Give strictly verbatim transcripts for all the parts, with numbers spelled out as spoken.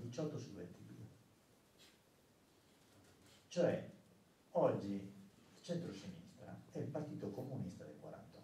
diciotto su ventidue. Cioè, oggi il centro-sinistra è il partito comunista del quarantotto.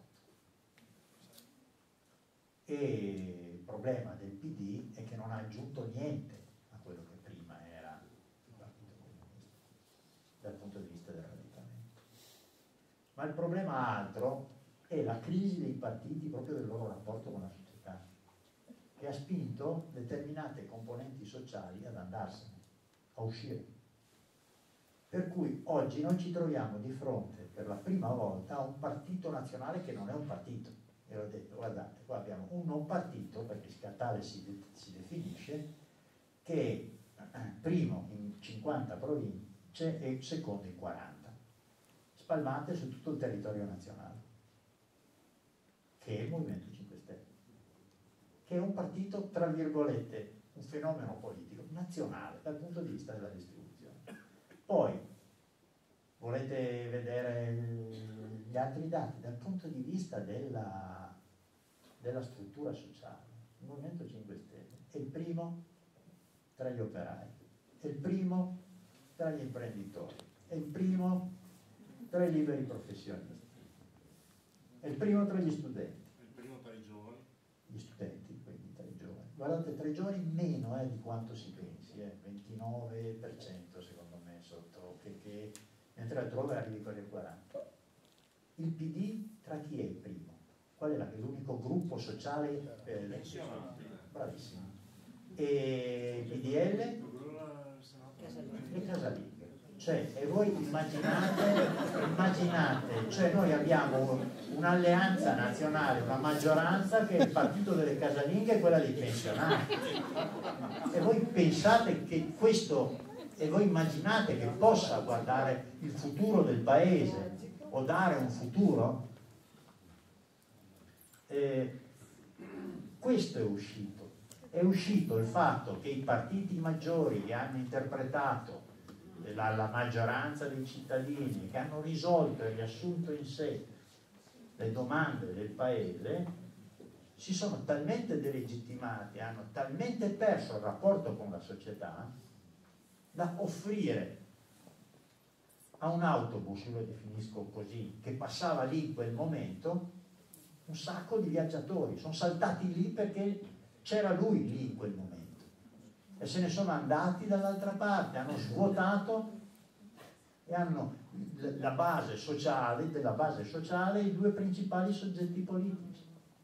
E il problema del P D è che non ha aggiunto niente a quello che prima era il partito comunista, dal punto di vista del radicamento. Ma il problema altro è la crisi dei partiti, proprio del loro rapporto con la società, che ha spinto determinate componenti sociali ad andarsene, a uscire. Per cui oggi noi ci troviamo di fronte per la prima volta a un partito nazionale che non è un partito. E ho detto, guardate, qua abbiamo un non partito, perché tale si, de si definisce, che è primo in cinquanta province e secondo in quaranta, spalmate su tutto il territorio nazionale, che è il Movimento cinque Stelle, che è un partito, tra virgolette, un fenomeno politico nazionale dal punto di vista della distribuzione. Poi, volete vedere gli altri dati dal punto di vista della, della struttura sociale? Il Movimento cinque Stelle è il primo tra gli operai, è il primo tra gli imprenditori, è il primo tra i liberi professionisti, è il primo tra gli studenti, è il primo tra i giovani, gli studenti, quindi tra i giovani. Guardate, tra i giovani meno eh, di quanto si pensi, eh, ventinove per cento secondo me sotto, che, che mentre altrove arrivi con il quaranta. Il P D tra chi è il primo? Qual è l'unico gruppo sociale? Eh, bravissimo. E il P D L? Le casalinghe. Cioè, e voi immaginate, immaginate, cioè noi abbiamo un'alleanza nazionale, una maggioranza che è il partito delle casalinghe e quella dei pensionati. E voi pensate che questo, e voi immaginate che possa guardare il futuro del paese o dare un futuro? Eh, questo è uscito. È uscito il fatto che i partiti maggiori che hanno interpretato la, la maggioranza dei cittadini, che hanno risolto e riassunto in sé le domande del paese, si sono talmente delegittimati, hanno talmente perso il rapporto con la società da offrire a un autobus, io lo definisco così, che passava lì in quel momento, un sacco di viaggiatori. Sono saltati lì perché c'era lui lì in quel momento e se ne sono andati dall'altra parte, hanno svuotato e hanno la base sociale, della base sociale i due principali soggetti politici.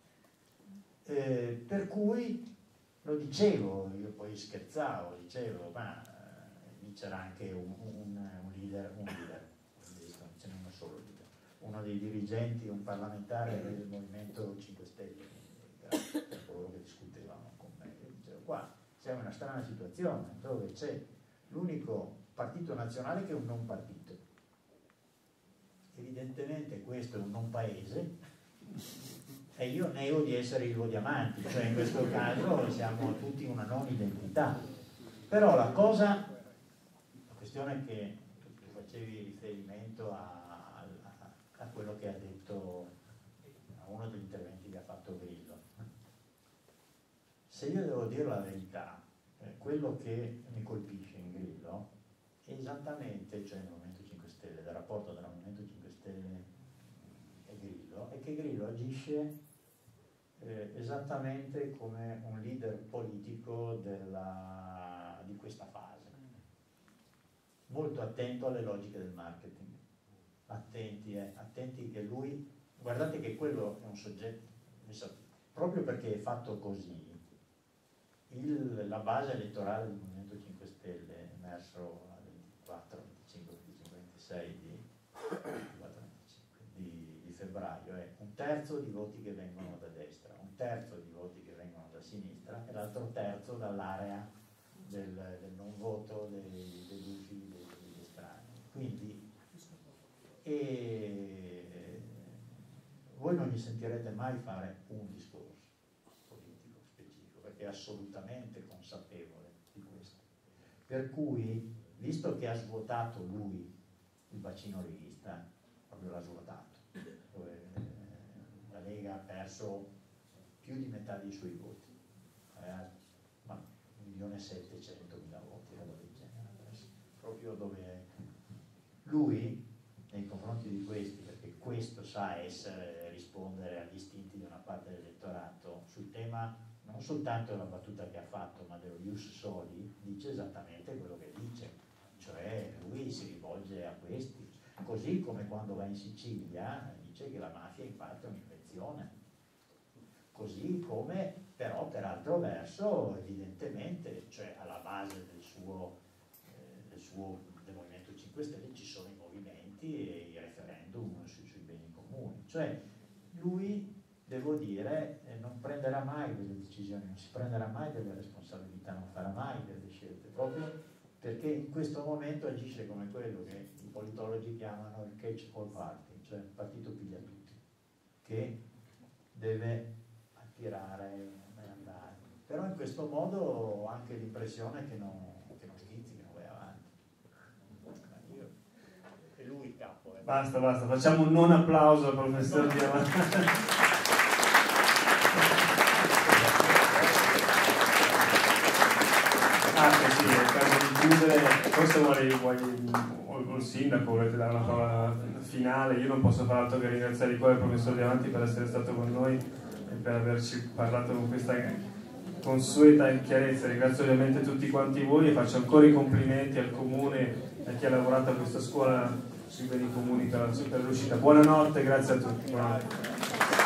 Eh, per cui lo dicevo, io poi scherzavo, dicevo, ma lì c'era anche un, un, un leader, un leader, ce n'è uno solo leader, uno dei dirigenti, un parlamentare del Movimento cinque Stelle, per coloro che discutevano con me, dicevo, qua siamo in una strana situazione dove c'è l'unico partito nazionale che è un non partito. Evidentemente questo è un non paese e io nego di essere Ilvo Diamanti, cioè in questo caso siamo tutti una non identità. Però la cosa, la questione che tu facevi riferimento a, a, a quello che ha detto, a uno degli interventi che ha fatto Grillo. Se io devo dire la verità, eh, quello che mi colpisce in Grillo è esattamente, cioè nel Movimento cinque Stelle, del rapporto tra Movimento cinque Stelle e Grillo, è che Grillo agisce eh, esattamente come un leader politico della, di questa fase, molto attento alle logiche del marketing, attenti, eh, attenti che lui, guardate che quello è un soggetto, proprio perché è fatto così, il, la base elettorale del Movimento cinque Stelle è emerso al ventiquattro, venticinque, venticinque, ventisei di, di, di febbraio, è un terzo di voti che vengono da destra, un terzo di voti che vengono da sinistra e l'altro terzo dall'area del, del non voto dei, degli usi degli estranei. Quindi e, voi non gli sentirete mai fare un discorso politico specifico perché è assolutamente consapevole di questo. Per cui, visto che ha svuotato lui il bacino leghista, proprio l'ha svuotato, dove eh, la Lega ha perso più di metà dei suoi voti, eh, ma milione e settecentomila voti, roba del genere, proprio dove lui, nei confronti di questi, perché questo sa essere, rispondere agli istinti di una parte dell'elettorato, sul tema non soltanto della battuta che ha fatto, ma dello ius soli, dice esattamente quello che dice, cioè lui si rivolge a questi, così come quando va in Sicilia dice che la mafia in parte è un'invenzione, così come però per altro verso evidentemente, cioè alla base del suo, eh, del suo del Movimento cinque Stelle ci sono i movimenti e i referendum sui, sui beni comuni, cioè lui, devo dire, eh, non prenderà mai delle decisioni, non si prenderà mai delle responsabilità, non farà mai delle scelte, proprio perché in questo momento agisce come quello che i politologi chiamano il catch all party, cioè il partito piglia tutti, che deve attirare e andare. Però in questo modo ho anche l'impressione che non, che non schizzi, che non vai avanti. Io, è lui il capo. Eh. Basta, basta, facciamo un non applauso al professor Diamanti. Ah, sì, è il caso di chiudere. Forse vuole, vuole, il sindaco, volete dare una parola finale? Io non posso fare altro che ringraziare di cuore il professor Diamanti per essere stato con noi e per averci parlato con questa consueta chiarezza. Ringrazio ovviamente tutti quanti voi e faccio ancora i complimenti al comune e a chi ha lavorato a questa scuola sui beni comuni per la super riuscita. Buonanotte, grazie a tutti. Buonanotte.